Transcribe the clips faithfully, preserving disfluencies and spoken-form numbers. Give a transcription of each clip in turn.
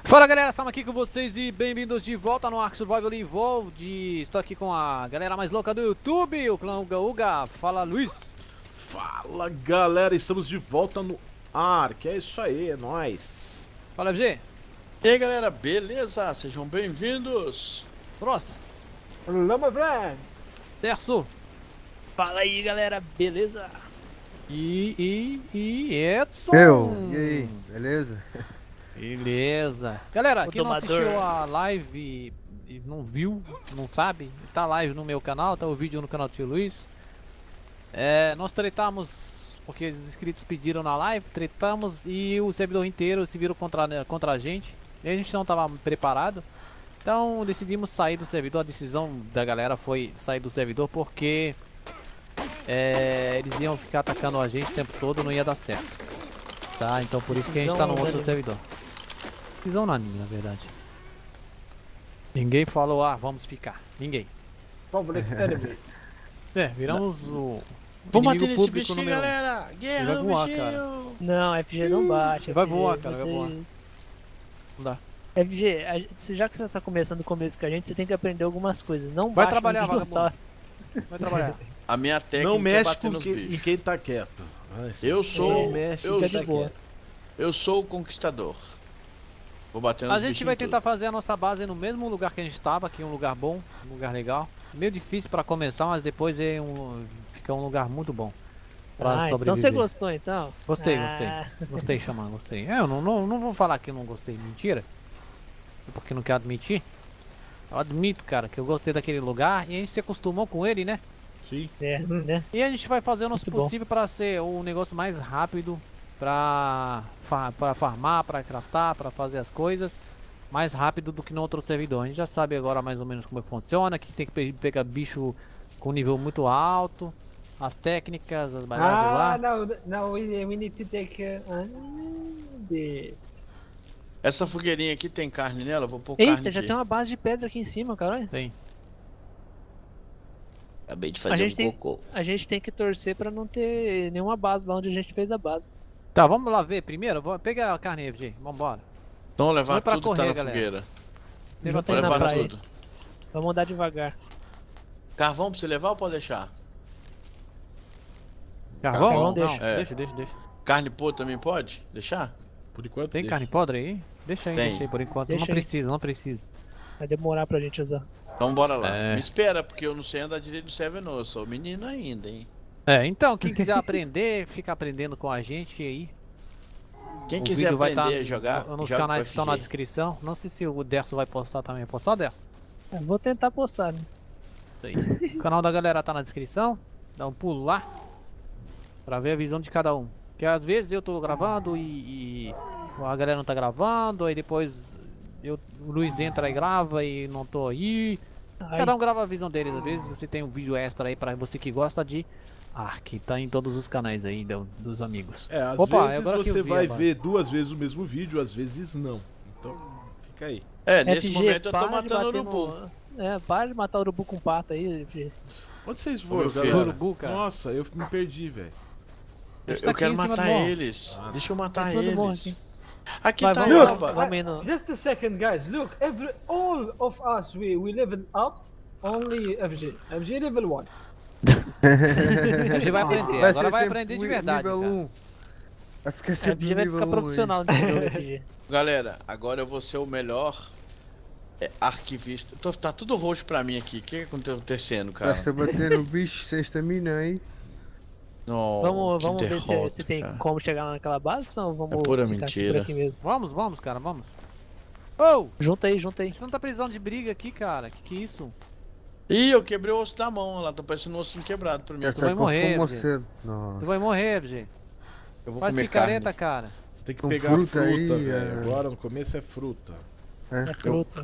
Fala galera, estamos aqui com vocês e bem-vindos de volta no Ark Survival Evolved. Estou aqui com a galera mais louca do YouTube, o clã Uga Uga. Fala, Luiz. Fala galera, estamos de volta no Ark, é isso aí, é nóis. Fala, F G. E aí galera, beleza? Sejam bem-vindos. Prost. Lama Brand. Terço. Fala aí galera, beleza? E, e, e Edson. Eu, e aí, beleza? Beleza. Galera, O quem não domador. assistiu a live e não viu, não sabe, tá live no meu canal, tá o vídeo no canal do tio Luiz. É, nós tretamos, porque os inscritos pediram na live, tretamos e o servidor inteiro se virou contra, contra a gente. E a gente não tava preparado. Então decidimos sair do servidor, a decisão da galera foi sair do servidor porque é, eles iam ficar atacando a gente o tempo todo, não ia dar certo. Tá, então por isso que a gente tá no outro servidor. Decisão unânime, na verdade. Ninguém falou, ah, vamos ficar. Ninguém. Public enemy. É, viramos o Vamos bater inimigo nesse público bicho aqui, número um. galera. Guerra, Ele vai voar, bichinho. Não, F G não bate. Vai F G, voar, cara, vai meu voar. Deus. Não dá. F G, a gente- já que você tá começando o começo com a gente, você tem que aprender algumas coisas. Não Vai bate no trabalhar, dinossauro. Vai trabalhar. A minha técnica Não é mexe bater com nos que, bichos. em quem tá quieto. Vai, Eu Não sou, mexe eu, em quem fica tá de boa. quieto. eu sou o conquistador. Vou bater nos A gente bichinhos vai tudo. tentar fazer a nossa base no mesmo lugar que a gente estava, aqui um lugar bom, um lugar legal. Meio difícil pra começar, mas depois é um, fica um lugar muito bom pra Ah, então sobreviver. você gostou então? Gostei, Ah, gostei. Gostei, chamando, gostei. É, eu não, não, não vou falar que eu não gostei, mentira. Porque não quero admitir. Eu admito, cara, que eu gostei daquele lugar e a gente se acostumou com ele, né? Sim. É, né? E a gente vai fazer o nosso Muito bom. possível para ser o negócio mais rápido pra, fa pra farmar, pra craftar, pra fazer as coisas mais rápido do que no outro servidor. A gente já sabe agora mais ou menos como é que funciona, que tem que pe pegar bicho com nível muito alto, as técnicas, as bagagens Ah, lá. now, now we, we need to take uh, uh, the... Essa fogueirinha aqui tem carne nela? Vou pôr Eita, carne já aqui. tem uma base de pedra aqui em cima, cara. olha. Tem. Acabei de A fazer gente um tem- cocô. A gente tem que torcer pra não ter nenhuma base lá onde a gente fez a base. Tá, vamos lá ver primeiro. Vou pegar a carne aí, F G. Vambora. Então levar Vai pra tudo correr, que tá na galera. fogueira. Leva Junta Vou aí na levar praia. tudo. Vamos andar devagar. Carvão pra você levar ou pode deixar? Carvão? Carvão Não, deixa. É. deixa, deixa, deixa. Carne pô também pode? Deixar? Por enquanto Tem deixa. carne podre aí? Deixa aí, Tem. deixa aí por enquanto. Deixa não aí. precisa, não precisa. Vai demorar pra gente usar. Então bora lá. É. Me espera, porque eu não sei andar direito do server não. Eu sou menino ainda, hein? É, então, quem quiser aprender, fica aprendendo com a gente aí. Quem O quiser vídeo vai aprender estar a jogar, nos joga canais com que estão na F G. descrição. Não sei se o Derso vai postar também. Postar, Derso? É, vou tentar postar, né? Isso aí. O canal da galera tá na descrição. Dá um pulo lá pra ver a visão de cada um. Porque às vezes eu tô gravando e, e a galera não tá gravando. Aí depois eu, o Luiz entra e grava e não tô aí. Ai, Cada um grava a visão deles. Às vezes você tem um vídeo extra aí pra você que gosta de Ark. Tá em todos os canais aí do- dos amigos. É, às Opa, vezes agora que eu você vi vai agora. ver duas vezes o mesmo vídeo, às vezes não. Então, fica aí. É, nesse F G, momento eu tô para de matando bater urubu. no- É, para de matar urubu com pata aí, F G. Onde vocês Ô, foram, meu filho. galera? Urubu, cara. Nossa, eu me perdi, velho. Eu, Está eu aqui quero em cima do matar morro. eles. Ah, Deixa eu Tá matar em cima do morro eles. aqui. Aqui Vai, tá a vamos lá. Elba. Vamos indo. Just a second, guys. Look, every all of us we we level up. Only F G. F G level one. A gente vai aprender. Vai Agora ser vai sempre aprender de ni- verdade. nível cara. um. Vai ficar A sempre F G vai nível ficar um, profissional nesse jogo, F G. Galera, agora eu vou ser o melhor é, arquivista. Tô- tá tudo roxo pra mim aqui. O que que tá acontecendo, cara? Basta bater no bicho sem estamina aí. Não, Vamos, que vamos ver se, derrota, se tem cara. como chegar lá naquela base ou vamos É pura ficar aqui por mentira. aqui mesmo. Vamos, vamos, cara, vamos. Ô! Junta aí, junta aí. Isso não tá precisando de briga aqui, cara. Que que é isso? Ih, eu quebrei o osso da mão lá. Tô parecendo um ossinho quebrado pra mim. Já tu tá vai com morrer, fome Zé. cedo. Tu Nossa. vai morrer, F G. Eu vou Faz comer picareta, carne. cara. Você tem que Com pegar fruta fruta, aí, velho. é. Agora no começo é fruta. É fruta.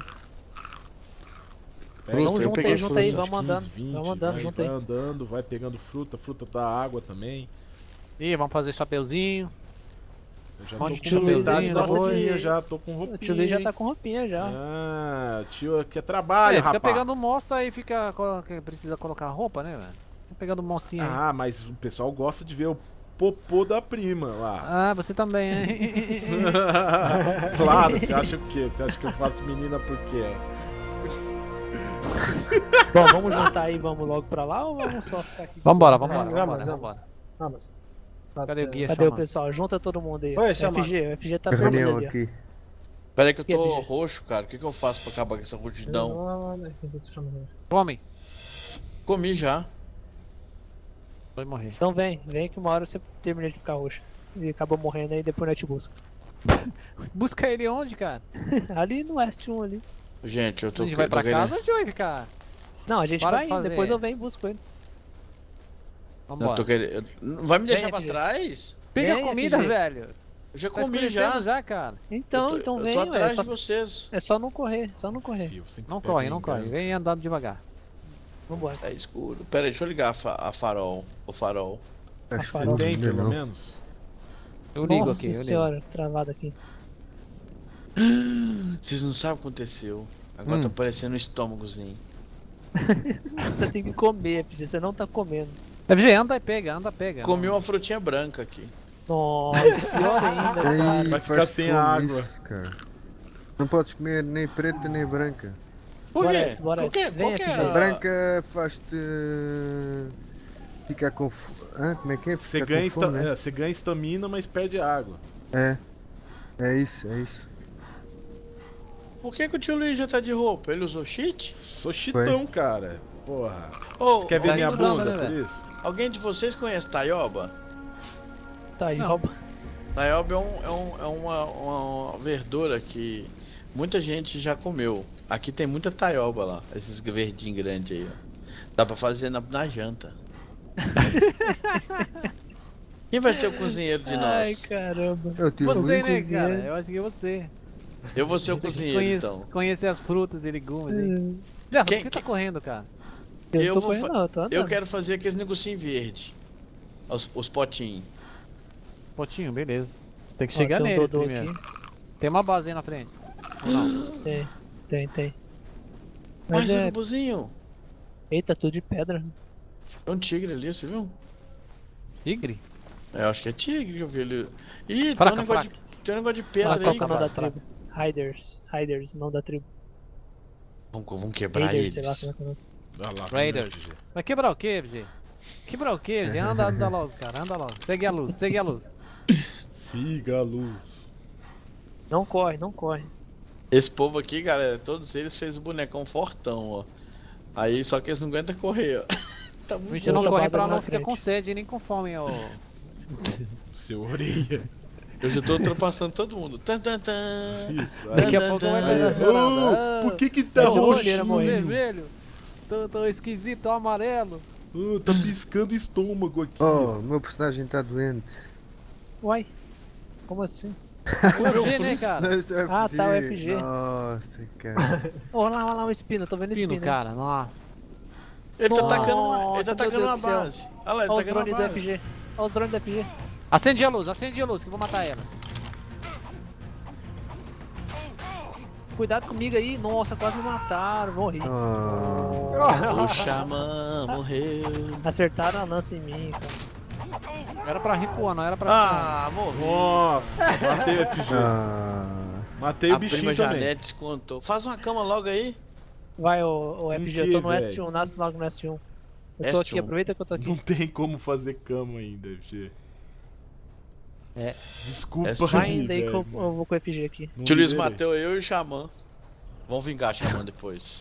Pega Vamos você, junto pega aí, junto aí, fruta, vamos quinze, andando, vinte, vamos andando, vai, junto vai aí. andando, vai pegando fruta, fruta dá água também. Ih, vamos fazer chapeuzinho. Eu já Onde tô tio com metade Luizinho da gosta roupinha, de- já tô com O roupinha. tio Luiz já hein? tá com roupinha já. Ah, tio aqui é trabalho, É, fica rapaz. pegando moça e fica. colo- Precisa colocar roupa, né, velho? Fica pegando mocinha aí. Ah, mas o pessoal gosta de ver o popô da prima lá. Ah, você também, hein? Claro, você acha o quê? Você acha que eu faço menina por quê? Bom, vamos juntar aí, vamos logo pra lá ou vamos só ficar aqui? Vambora, vambora, Vamos, vambora, vamos. vambora. Vamos. Cadê o guia Cadê o chamando? pessoal? Junta todo mundo aí. Oi, O chama. F G, o F G tá todo Reunião ali, ó. aqui. Pera aí que eu Que tô é, bicho? roxo, cara. O que, que eu faço pra acabar com essa rudidão? Come. Comi já. Vai morrer. Então vem, vem que uma hora você termina de ficar roxo. E acabou morrendo aí, depois nós te busca. Busca ele onde, cara? Ali no West um ali. Gente, eu tô... A gente vai tô pra querendo- casa ou a gente vai ficar? Não, a gente Para vai de indo, fazer. depois eu venho e busco ele. Eu Vambora. tô querendo... Não vai me deixar Vem, pra F G. trás? Pega Vem, a comida, F G. velho. Eu já Tá comi escurecendo já. já, cara. Então, eu tô, então eu vem, tô ué, atrás é só, de vocês. é só não correr, só não correr. Fio, sempre Não pega corre, não engano. corre. Vem andando devagar. Vambora. É escuro. Pera aí, deixa eu ligar a, fa a farol. O farol. Acho que farol. não Tem, ainda pelo não. menos? Eu ligo Nossa aqui, eu ligo. senhora, travado aqui. Vocês não sabem o que aconteceu. Agora Hum. tá parecendo um estômagozinho. Você tem que comer, F G, você não tá comendo. F G, anda e pega, anda e pega. Comi uma frutinha branca aqui. Nossa, pior ainda, cara. Ei, Vai ficar faz sem fome água. isso, cara. Não podes comer nem preta nem branca. Por Bora, quê? Edson, bora, Qual que é? Edson. Qual Vem que aqui, é? vem. A branca faz-te ficar com fome. Ah, como é que é? Você Ficar ganha, com esta... fome, né? é, você ganha estamina, mas perde água. É. É isso, é isso. Por que, que o tio Luiz já tá de roupa? Ele usou cheat? Sou chitão, cara. Porra. Ô, Você quer ver tá minha estudando, bunda né, por velho? isso? alguém de vocês conhece Taioba? Tá aí, Não. rouba. Taioba é, um, é, um, é uma, uma verdura que muita gente já comeu. Aqui tem muita taioba lá, esses verdinhos grandes aí, ó. Dá pra fazer na, na janta. Quem vai ser o cozinheiro de Ai, nós? caramba. Eu tive Você, um né, cozinheiro. cara? Eu acho que é você. Eu vou ser o Tem que cozinheiro, conhece- então. Conhecer as frutas e legumes, hein? Aliás, Quem- por que quem- tá correndo, cara? Eu, Eu tô vou correndo, fa- não, eu tô andando. Eu quero fazer aqueles negocinhos verdes. Os, os potinhos. Potinho, beleza. Tem que Ó, chegar tem um neles Dodô primeiro. aqui. Tem uma base aí na frente. Ou não? Tem, tem, tem. Mas Mas o é. urubuzinho. Eita, tudo de pedra. É um tigre ali, você viu? Tigre? É, eu acho que é tigre que eu vi ali. Ih, tem Fraca, um negócio de, tem um negócio de pedra Fala qual aí, que é o nome cara. da tribo. Hiders, Hiders, não da tribo. Vamos, vamos quebrar Raiders, eles. sei lá como é que é o nome. Vai lá, Raiders. F G. Vai quebrar o quê, F G? Quebrar o quê, F G? Anda, anda logo, cara. Anda logo. Segue a luz, segue a luz. Siga a luz. Não corre, não corre. Esse povo aqui, galera, todos eles fez o bonecão fortão, ó. Aí, só que eles não aguentam correr, ó. Tá A muito gente não Outra corre base pra ali não na ficar frente. com sede nem com fome, ó. Seu orelha. Eu já tô ultrapassando todo mundo. Tan, tan, tan. Isso. Aí. Daqui a pouco vai Aí, ter essa ô, por que que tá Mas eu vou roxo? querer morrer. vermelho. Tô, tô esquisito, tô amarelo. Ô, tá piscando o estômago aqui. Oh, o meu personagem está doente. Uai, como assim? O F G, né, cara? Não, isso é Ah, tá, o F G. Nossa, cara. Oh, olha lá, olha lá o espino, tô vendo Pino, espino. cara, nossa. Ele tá Nossa, atacando uma, ele tá meu atacando Deus uma do céu. base. Olha lá, ele Olha tá os drones atacando do uma F base. G. Olha os drones do F G. Acende a luz, acende a luz que eu vou matar ela. Cuidado comigo aí. Nossa, quase me mataram. Morri. Oh, O xamã morreu. Acertaram a lança em mim, cara. Era pra recuar, não era pra. Ah, morreu. Nossa, matei o F G. ah. Matei o A prima bichinho também. Janete descontou. Faz uma cama logo aí. Vai, ô, ô F G, Em eu tô que, no S velho? um, nasce logo no S um. Eu tô S aqui, um. aproveita que eu tô aqui. Não tem como fazer cama ainda, F G. É. Desculpa É só Vai aí, ainda aí que eu, velho. eu vou com o F G aqui. Não Tio Luiz liberei. Mateu, eu e o xamã. Vamos vingar o xamã depois.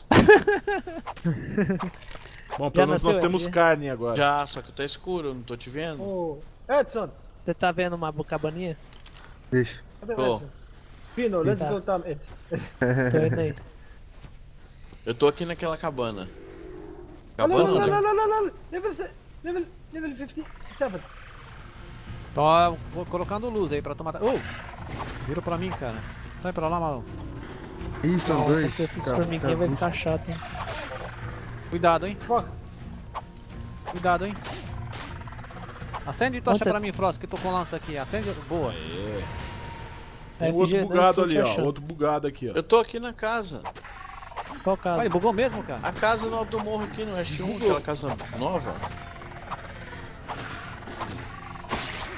Bom, Já pelo menos nasceu nós temos F G? carne agora. Já, só que tá escuro, eu não tô te vendo. Oh, Edson, Você tá vendo uma cabaninha? Deixa. cadê o Tô. Edson? Spino, let's Tá. go tam it. Tô indo aí. Eu tô aqui naquela cabana. Oh, no, Cabana, no, no, né? no, no, no, no. Level, se- level, level cinquenta e sete. Tô ó, vou colocando luz aí pra tu matar. Oh! Vira pra mim, cara. Sai pra lá, maluco. Ih, são Nossa, dois. que esses Tá- formiguinhas tá vai busto. ficar chato, hein? Cuidado, hein? Fuck. Cuidado, hein? Acende tocha Onde você- pra mim, Frost, que eu tô com lança aqui. Acende. Boa. É. Tem F G, outro não bugado estou ali, te ó. achando. Outro bugado aqui, ó. Eu tô aqui na casa. Qual caso? Olha, bugou mesmo, cara. A casa no alto do morro aqui no S um, Desbugou. aquela casa nova.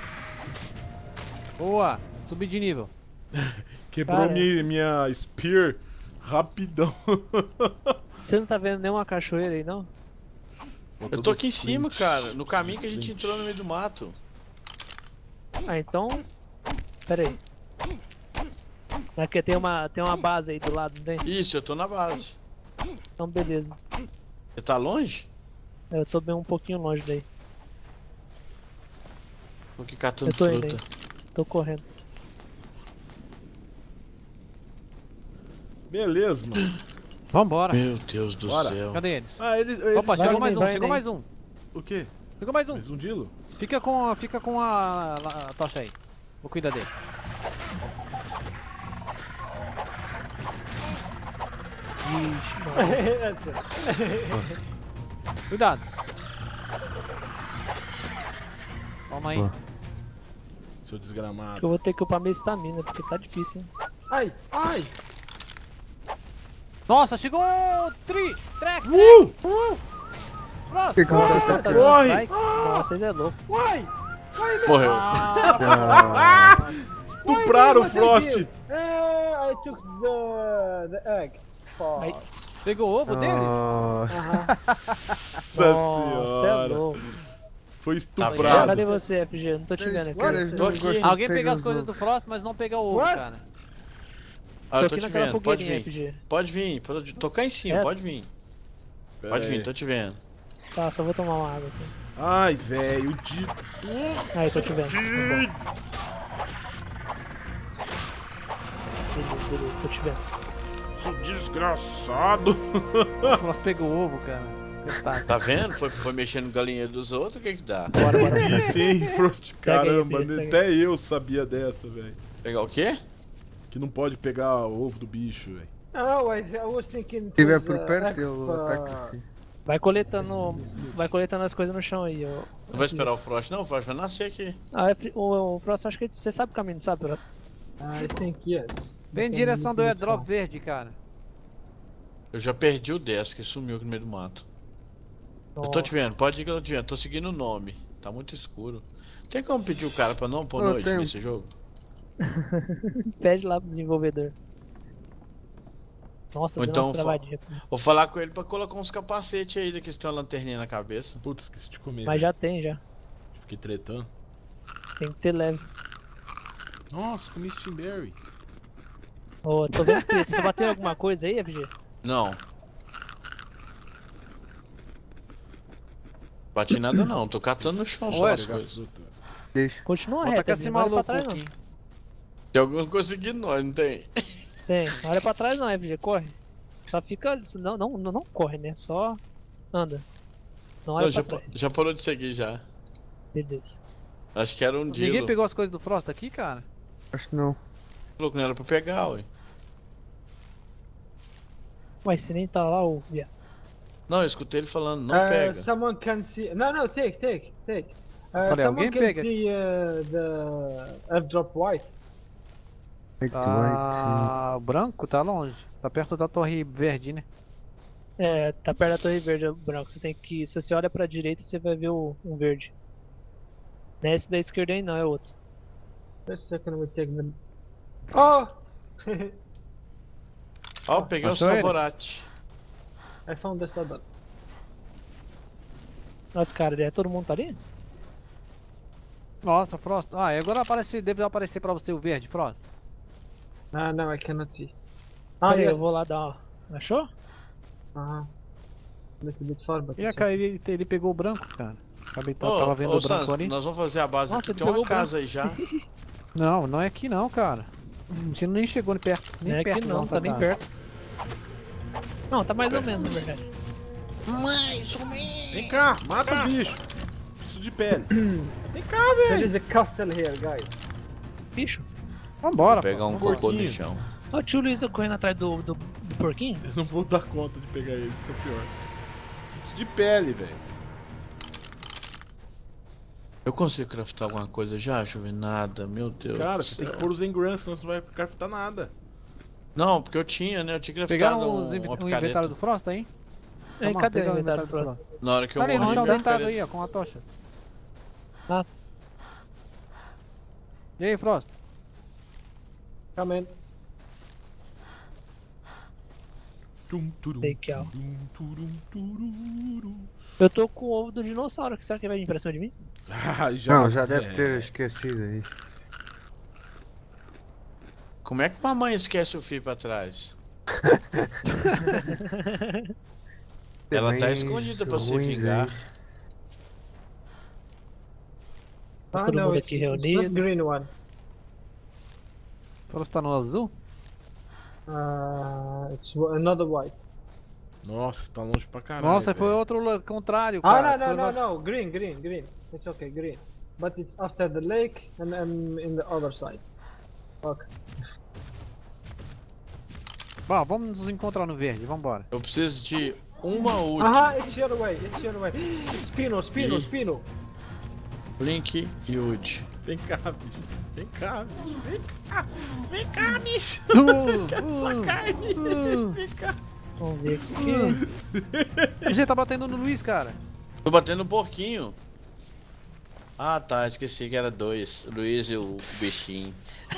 Boa, subi de nível. Quebrou Cara. minha, minha spear rapidão. Você não tá vendo nenhuma cachoeira aí, não? Eu tô aqui em cima, cara. No caminho que a gente entrou no meio do mato. Ah, então... Pera aí. Aqui tem uma, tem uma base aí do lado, não tem? Isso, eu tô na base. Então beleza. Você tá longe? Eu tô bem um pouquinho longe daí. Tô aqui catando Eu tô indo fruta. aí. Tô correndo. Beleza, mano. Vambora. Meu Deus do Bora. céu. Cadê eles? Ah, eles. eles Opa, vai chegou indo, mais um, vai chegou indo. mais um. O quê? Chegou mais um. Mais um Dilo? Fica com, fica com a, a tocha aí. Vou cuidar dele. Ixi, mano. Nossa. Cuidado. Toma aí. Boa. Seu desgramado. Eu vou ter que upar minha estamina, porque tá difícil, hein? Ai, ai! Nossa, chegou o tri, trek, Uh! Próximo. Que que Nossa, você vocês tá tá fazendo? Corre! strike? Nossa, vocês é louco. Why? Morreu. Ah, Estupraram o What I Frost! did? Eh, I took the the egg. Fuck. Ai. Pegou o ovo deles? Nossa. Nossa Nossa, é senhora! louco. Foi Tá estuprado. Cadê você, F G? Não tô te vendo aqui. Cara, eles Tô não aqui. gostam de Alguém pegar pegar as os coisas do ovos. Frost, mas não pegar o ovo, What? cara. Ah, Tô eu tô aqui te naquela vendo. Pode fogueirinha, vir. F G. Pode vir. Pode... Tô cá em cima, É. pode vir. Pera Pode aí. vir, tô te vendo. Tá, só vou tomar uma água aqui. Ai, velho, de. Aí, tô te vendo. Tá bom. Beleza, beleza, tô te vendo. Seu desgraçado! O Frost pegou o ovo, cara. Coitado. Tá vendo? Foi, foi mexendo no galinheiro dos outros, o que que dá? Bora, bora. Isso, hein, Frost? Segue aí, Caramba, filho, segue até eu sabia dessa, velho. Pegar o quê? Que não pode pegar o ovo do bicho, velho. Oh, I, I was thinking. Se tiver it por was, uh, perto, egg, ele uh, ataca assim. Vai coletando, vai coletando as coisas no chão aí, ó. Não vai esperar o Frost, não? O Frost vai nascer aqui. Ah, F- o, o próximo acho que você sabe o caminho, não sabe, próximo? I think yes. Vem em Okay, direção do maybe airdrop it's verde, cara. Eu já perdi o dez, que sumiu aqui no meio do mato. Eu tô te vendo, pode ir que eu tô te vendo. Tô seguindo o nome. Tá muito escuro. Tem como pedir o cara pra não pôr Eu noite tenho. nesse jogo? Pede lá pro desenvolvedor. Nossa, Ou deu então umas fa- travadinhas. Vou falar com ele pra colocar uns capacetes aí, daqueles que tem uma lanterninha na cabeça. Putz, esqueci de comer. Mas velho. já tem, já. Fiquei tretando. Tem que ter leve. Nossa, comi Steamberry. Ô, tô vendo que você bateu alguma coisa aí, F G? Não. Bati nada não, tô catando no chão só Ué, as Pegar coisas. fruta. Deixa. Continua Bota reto, com F G, esse não olha pra maluco trás não. aqui. Tem algum conseguindo nós, não tem? Tem, não olha pra trás não, F G, corre. Só fica, não, não, não, não corre, né? Só anda. Não olha Não, já, pra pa- trás. já parou de seguir já. Beleza. Acho que era um Ninguém Dilo. pegou as coisas do Frost aqui, cara? Acho que não. Falou que não era pra pegar, ué. Ué, se nem tá lá, ô, viado. Não, eu escutei ele falando, não Uh, pega. Someone can see. No, no, take, take, take. Uh, Falei, someone alguém can pega. see uh, the airdrop white. White, white. Ah, o branco tá longe. Tá perto da torre verde, né? É, tá perto da torre verde, branco. Você tem que, se você olha pra direita, você vai ver o, um verde. Não é esse da esquerda aí não, é outro. Just a second, we take them. Oh! Ó, peguei o Achou ele? Saborate. I found the saddle. Nossa, cara, é todo mundo tá ali? Nossa, Frost. Ah, e agora aparece, deve aparecer pra você o verde, Frost. Ah, no, I cannot see. Ah, Pera aí, eu yes. vou lá dar uma... Achou? Uh -huh. A little bit far, but E a it's cara, ele, ele pegou o branco, cara. Acabei, Ô, tava vendo ô, o branco Sans, ali. nós vamos fazer a base Nossa, aqui. ele Tem uma pegou o casa aí já. Não, não é aqui não, cara. A gente nem chegou nem perto. Nem Não é perto aqui da não, nossa tá bem casa. perto. Não, tá mais ou menos, na verdade. Vem cá, mata o bicho. Preciso de pele. Vem cá, There velho. is a castle here, guys. Bicho. Vambora, Vou pegar um Frost, cocô no porquinho. chão. Ó, o tio Luiz correndo atrás do, do, do porquinho. Eu não vou dar conta de pegar eles, que é pior. Preciso de pele, velho. Eu consigo craftar alguma coisa já? Deixa eu ver nada, meu Deus. Cara, do você tem céu. que pôr os engrams, senão você não vai craftar nada. Não, porque eu tinha, né? Eu tinha craftar Pegaram um, os inv- uma o picareta. inventário do Frost aí? Aí, Toma, cadê pega o inventário do Frost. próximo? Na hora que eu Tá ali no morri, chão eu deitado picareta. aí, ó, com a tocha. Ah, E aí, Frost? Come in. Tum, turum, Take out. turum, turum, tururu. Eu tô com o ovo do dinossauro, que será que vai vir pra cima de mim? Ah, já, Não, já deve é. ter esquecido aí. Como é que mamãe esquece o fio pra trás? Ela tá Também escondida pra se ruins vingar. aí. Tá Ah, todo no, mundo it's, aqui it's not reunido. green one. Frost tá no azul? Uh, it's w- another white. Nossa, tá longe pra caralho. Nossa, foi velho. outro la- contrário, Ah, cara. no, Foi no, no, lá- no, green, green, green. It's okay, green. But it's after the lake and I'm in the other side. Fuck. Bom, vamos nos encontrar no verde, vambora. Eu preciso de uma ult. Aha, it's your way, it's your way. Spino, Spino, Ih. Spino. Blink e ult. Vem cá, bicho. Vem cá, bicho. Vem cá. Vem cá, bicho. Uh, Quer sua uh, carne? uh. Vem cá. Vamos ver aqui. Você tá batendo no Luiz, cara. Tô batendo um porquinho. Ah tá, esqueci que era dois. O Luiz e o bichinho.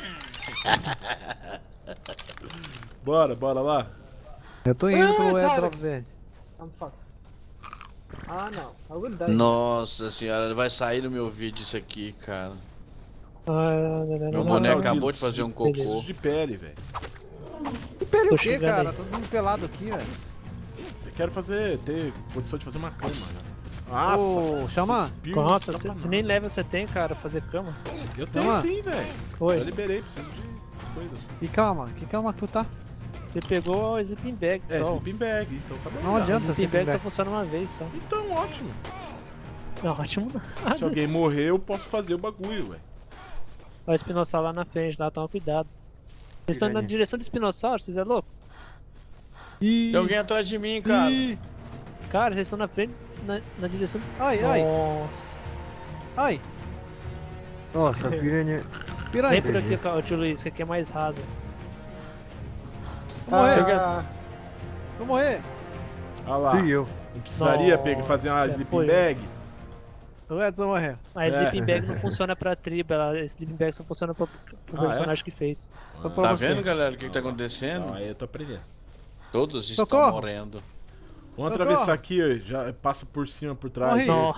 Bora, bora lá. Eu tô indo Ah, pro cara. airdrop verde. I'm fucked. Ah, no, I will die. Nossa senhora, vai sair no meu vídeo isso aqui, cara. Ah, não, não, Meu não, boneco não. acabou de fazer um cocô. Preciso de pele, velho. Pelo Tô quê, chegando cara? aí. Todo mundo pelado aqui, velho. Eu quero fazer, ter condição de fazer uma cama, né? Nossa. Ô, Xamã. esse Spear Nossa, não você dá pra você nem nada. level você tem, cara, fazer cama. Eu tenho Xamã. sim, velho. Já Oi, liberei, preciso de coisas. Que calma, que calma que tu tá. você pegou o sleeping bag É, só. sleeping bag, então tá bom. Não já. adianta. Sleeping sleeping bag só bag. funciona uma vez só. Então, ótimo. Não, ótimo. Se alguém morrer, eu posso fazer o bagulho, velho. Olha o espinossauro lá na frente, lá, toma cuidado. Vocês estão indo na Piranha. direção do espinossauro, vocês é louco? Ih, Tem alguém atrás de mim, cara. ih. Cara, vocês estão na frente, na, na direção do... Ai, ai, Nossa. ai. Nossa, a piranha. Piranha. Vem por aqui, cara, tio Luiz, que aqui é mais raso. Vou morrer, Ah, vou morrer. Olha lá. Fui eu. Não precisaria Nossa, pegar, fazer uma é, sleeping foi. bag? O Edson morreu. A É. sleeping bag não funciona pra tribo, a sleeping bag só funciona pro, pro Ah, é? personagem que fez. Foi pra Tá você. vendo, galera, o que, que tá acontecendo? Não, aí eu tô aprendendo. Todos estão Socorro. morrendo. Vamos Socorro. atravessar aqui, ó, já passa por cima, por trás. Morri. Não.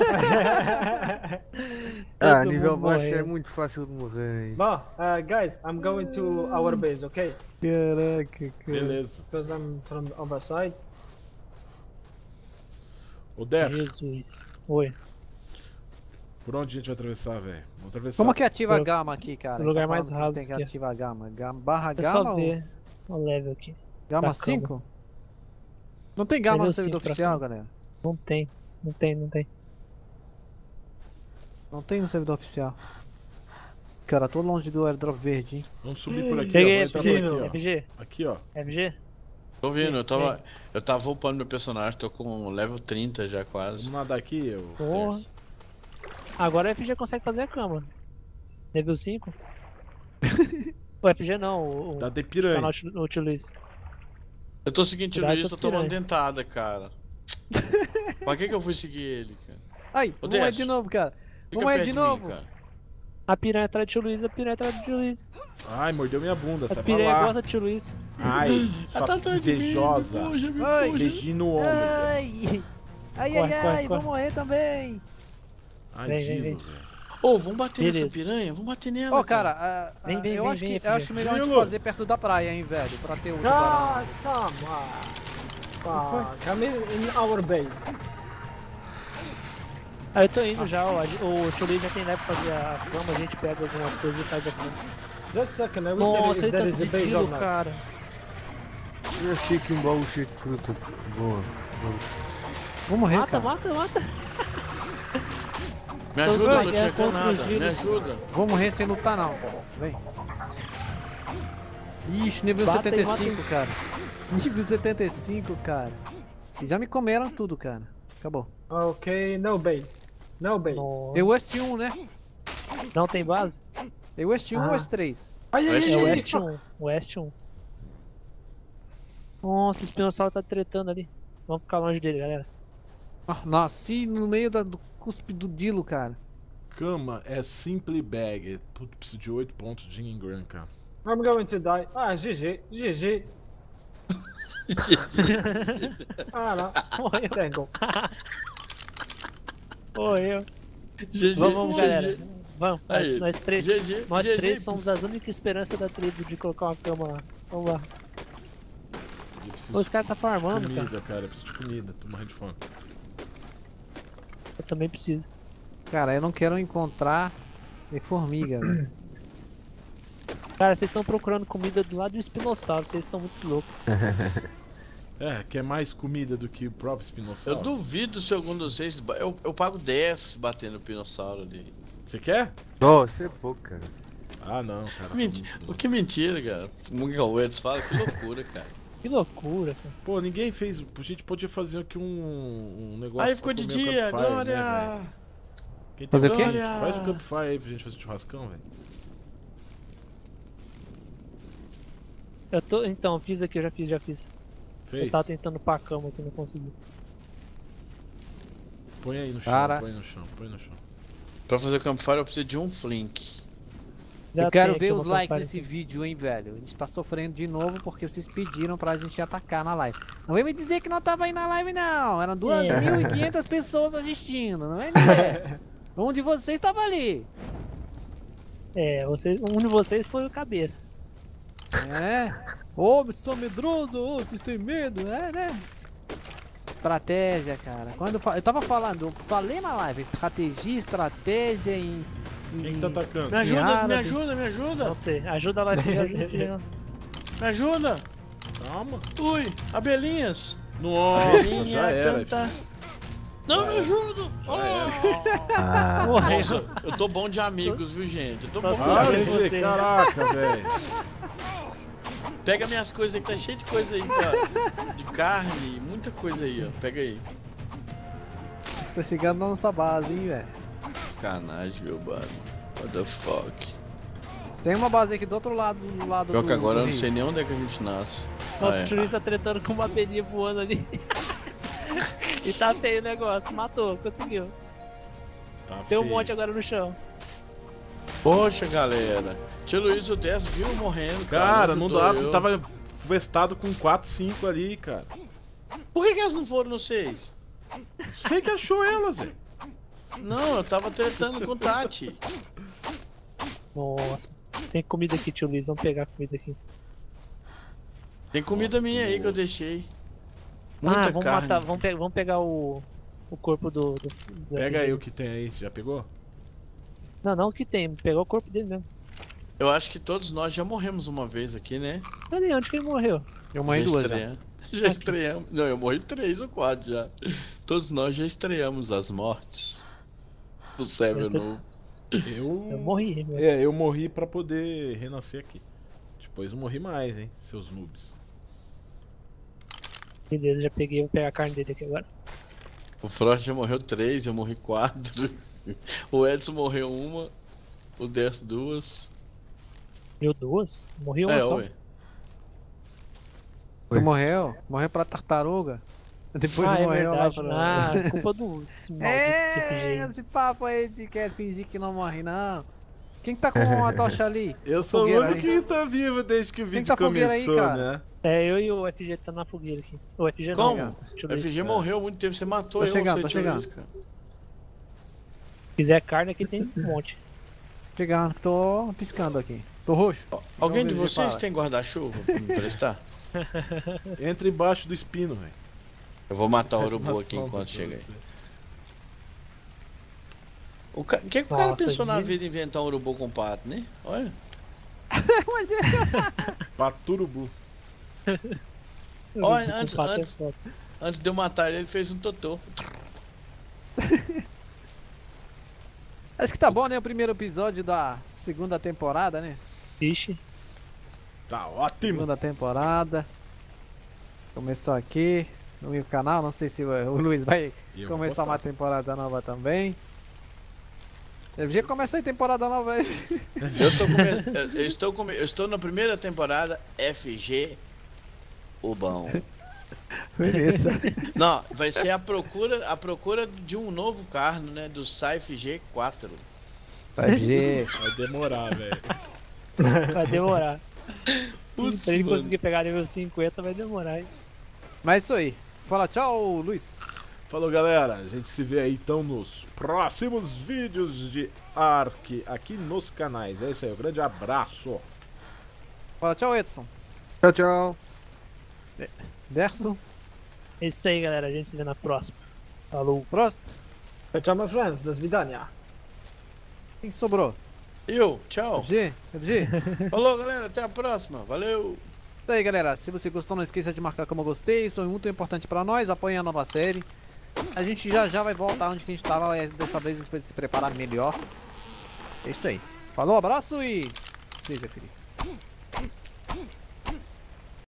Ah, Todo nível mundo baixo é morreu. muito fácil de morrer aí. Bah, uh, guys, I'm going to our base, okay? Caraca, cara. Beleza. Because I'm from the other side. Ô, Def, Jesus. Oi. por onde a gente vai atravessar, velho? Vamos atravessar. Como que ativa a Pro- gama aqui, cara? pro lugar Tá mais falando que raso Tem que aqui, ó. ativar a gama. Gama barra É gama só ou ver o level aqui. gama da cinco? Não tem gama Level no servidor cinco pra oficial, cá. galera. Não tem, não tem, não tem. Não tem no servidor oficial. Cara, tô longe do airdrop verde, hein? Vamos subir por aqui, ó. Peguei, Vamos entrar por peguei. aqui, ó. F G, Aqui, ó. F G. Tô vendo, eu Vem, tava. Eu tava upando meu personagem, tô com level trinta já quase. Vamos nadar aqui, eu. Porra. Agora o F G consegue fazer a cama. Level cinco. O F G não, o, o Tá de canal piranha. tio- o tio Luiz. Eu tô seguindo o Cuidado Luiz, com tô as tomando piranha. dentada, cara. Pra que que eu fui seguir ele, cara? Ai, Ô, vamos aí Décio. de novo, cara. Fica Vamos aí perto de mim, novo. cara. A piranha atrás do tio Luiz, a piranha atrás do tio Luiz. Ai, mordeu minha bunda, As sai pra piranhas lá. gostam do tio Luiz. Ai, Ela tá sua atrás de mim, invejosa. me puxa, me Ai. puxa. Beijinho no ombro. Ai, ai, Corre, ai, corre, ai, vou corre. morrer também. Ai, Vem, vem, Dilo, vem. velho. Ô, vamos bater Beleza. nessa piranha? Vamos bater nela. Ó, cara, ah, ah, Vem, vem, eu vem, acho vem, que filho. eu acho melhor a gente Gilo. fazer perto da praia, hein, velho, pra ter o tubarão. Ah, some. Ah, fuck. I'm in, in our base. Ah, eu tô indo já, ó. O tio Luiz já tem leve pra fazer a cama, a gente pega algumas coisas e faz a cama. Just a second, I will tell you Nossa, if ele there tá is a de base or Dilo, not. cara. Eu achei que um baú cheio de fruta boa. Vou morrer, Mata, cara. mata, mata. Me Tô ajuda, usando eu a tô guerra chegando contra os nada. Me Dilos. ajuda. Vou morrer sem lutar não, pô. Vem. Ixi, nível Bata setenta e e cinco, mata. cara. Nível setenta e cinco, cara. E já me comeram tudo, cara. Acabou. Okay, no base. No base. Nossa. É o West um, né? Não tem base? É o West um ou Ah. West três? Ai, ai, West ai, É um. ai, West fuck. um. West um. Nossa, o espinossauro tá tretando ali. Vamos ficar longe dele, galera. Ah, nasci no meio da, do cuspe do Dilo, cara. cama é Simply Bag. Putz, preciso de oito pontos de Ingram, cara. I'm going to die. Ah, G G. G G. Ah, não. Morreu. Tengo. Morreu. G G, Vamos, vamos, G G. galera. Vamos. Aí, Nós três, G G, nós G G. três somos as únicas esperanças da tribo de colocar uma cama lá. Vamos lá. Eu preciso Os caras tá de farmando, cara. comida, cara. Eu preciso de comida. Tô morrendo de fome. Eu também preciso. Cara, eu não quero encontrar de formiga, velho. Cara, vocês estão procurando comida do lado do espinossauro, vocês são muito loucos. É, quer mais comida do que o próprio Eu espinossauro? duvido se algum de vocês. Eu, eu pago dez batendo o pinossauro ali. Você quer? Ô, você é pouco, cara. Ah, não, cara. Menti- tá muito O louco. que mentira, cara. O Miguel Edson fala, que loucura, cara. Que loucura, cara. Pô, ninguém fez. A gente podia fazer aqui um, um negócio. Aí pra ficou de comer o dia, campfire, Glória! né, velho? Quem tem Fazer o quê? gente, faz o campfire aí pra gente fazer churrascão, velho. Eu tô. Então, eu fiz aqui, eu já fiz, já fiz. Fez? Eu tava tentando pôr a cama aqui, não consegui. Põe aí no chão, Cara. põe no chão, põe no chão. Pra fazer o campfire eu preciso de um flink. Já Eu quero tem ver aqui os uma likes campfire nesse aqui. vídeo, hein, velho. A gente tá sofrendo de novo porque vocês pediram pra gente atacar na live. Não vem me dizer que não tava aí na live, não. Eram duas É. mil e quinhentas pessoas assistindo, não é dizer. Um de vocês tava ali. É, vocês, um de vocês foi o cabeça. É. Ô, sou medroso, ô, vocês têm medo, é, né? Estratégia, cara. Quando eu, fa- eu tava falando, eu falei na live, estratégia, estratégia em... em- Quem que tá atacando? Me ajuda, me árabe. ajuda, me ajuda! Não sei, ajuda lá, ajuda, ajuda. Me ajuda! Calma. Ui, abelhinhas! Nossa, Abelhinha já era. canta. Não, me ajuda! Ah, Morreu. Nossa, eu tô bom de amigos, viu, gente? Eu tô bom Nossa, de Ah, eu e amigos. G, você. caraca, velho. Pega minhas coisas aí, que tá cheio de coisa aí, ó. De carne, muita coisa aí, ó. Pega aí. Tá chegando na nossa base, hein, velho. Canagem, meu mano. What the fuck? Tem uma base aqui do outro lado, do lado Pior do que agora do eu não rio. sei nem onde é que a gente nasce. Nossa, Ah, o é. Tchulis tá tretando com uma abelhinha voando ali. E tá feio o negócio, matou, conseguiu. Tá Tem um feio. monte agora no chão. Poxa, galera. Tio Luiz, o dez viu morrendo, cara. Cara, não ajudou dá, eu. você tava vestado com quatro, cinco ali, cara. Por que, que elas não foram no seis? Você que achou elas, velho. Não, eu tava tretando com o Tati. Nossa. Tem comida aqui, tio Luiz, vamos pegar a comida aqui. Tem comida Nossa, minha aí que que eu osso. deixei. Muita ah, vamos carne. matar, vamos, pe vamos pegar o, o corpo do, do, do Pega aí F G. o que tem aí, você já pegou? Não, não o que tem, pegou o corpo dele mesmo. Eu acho que todos nós já morremos uma vez aqui, né? Cadê? Onde que ele morreu? Eu morri já duas já. estreamos. Já estreamos. Não, eu morri três ou quatro já. Todos nós já estreamos as mortes do Seven Eu tô- novo. Eu. Eu morri, meu. É, eu morri pra poder renascer aqui. Depois eu morri mais, hein, seus noobs. Beleza, já peguei, vou pegar a carne dele aqui agora. O Frost já morreu três, eu morri quatro. O Edson morreu uma. O dez duas. Deu duas? Morri uma É, só. ué. Tu morreu? Morreu pra tartaruga? Depois ah, é morreu lá verdade. pra... Ah, culpa do desse maldito É, C P G. esse papo aí de quer fingir que não morre, não. Quem que tá com a tocha ali? Eu sou Fogueira o único aí. que tá vivo desde que o Quem vídeo tá fogueira aí, começou, cara? né? É, eu e o F G tá na fogueira aqui. O F G Como? não. Deixa eu O ver F se G morreu há muito tempo, você matou Tô eu. chegando, você tô tirou chegando. isso, cara. quiser carne aqui tem um monte. Chegando, tô piscando aqui. Tô roxo. Ó, Alguém de Vamos ver se vocês fala. tem guarda-chuva pra me emprestar? Entra embaixo do espino, velho. Eu vou matar o Faz urubu uma aqui sombra enquanto pra chega aí. você. O ca... que, que o cara Nossa, pensou na gente. vida em inventar um urubu com pato, né? Olha. Mas é... Paturubu. Olha, Com antes- pato é antes- foda. Antes de eu matar ele, ele fez um totô. Acho que tá bom, né? O primeiro episódio da segunda temporada, né? Vixe. Tá ótimo. Segunda temporada. Começou aqui no meu canal. Não sei se o, o Luiz vai E eu vou começar uma gostar. temporada nova também. F G começa aí temporada nova aí. Eu, tô come... eu, estou come... eu estou na primeira temporada F G o bom. Beleza. Não, vai ser a procura, a procura de um novo carro, né? Do Saif G quatro. Vai G. Vai demorar, velho. Vai demorar. Putz, Pra ele mano. conseguir pegar nível cinquenta vai demorar, hein? Mas é isso aí. Fala tchau, Luiz. Falou, galera. A gente se vê aí então nos próximos vídeos de Ark aqui nos canais. É isso aí, um grande abraço. Fala tchau, Edson. Tchau, tchau. Derson. É isso aí, galera. A gente se vê na próxima. Falou. Prost. Tchau, my friends. До свидания. Quem que sobrou? Eu, tchau. G? G? Falou, galera. Até a próxima. Valeu. Isso aí, galera. Se você gostou, não esqueça de marcar como eu gostei. Isso é muito importante pra nós. Apoiem a nova série. A gente já já vai voltar onde que a gente tava. é, Dessa vez a gente vai se preparar melhor. É isso aí. Falou, abraço e seja feliz.